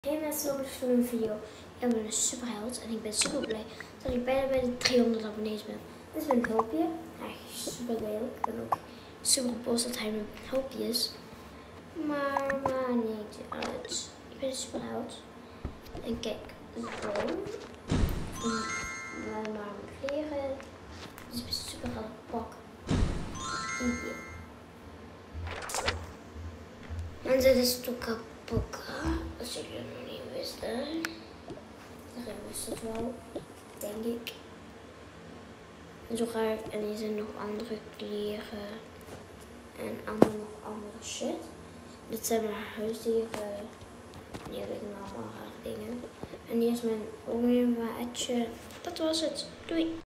Hey mensen, welkom bij een video. Ik ben een superheld en ik ben super blij dat ik bijna bij de 300 abonnees ben. Dit is mijn hulpje. Hij is super lelijk. Ik ben ook super boos dat hij mijn hulpje is. Maar niet uit. Ik ben een superheld. En kijk, zo. Maar mijn kleren. Dus ik ben een superheld pak. Hier. En dit is Toka Boka. Als jullie het nog niet wisten. Dan wist het wel, denk ik. En zo ga ik. En hier zijn nog andere kleren. En allemaal nog andere shit. Dit zijn mijn huisdieren. Hier liggen allemaal rare dingen. En hier is mijn oormaatje. Dat was het. Doei!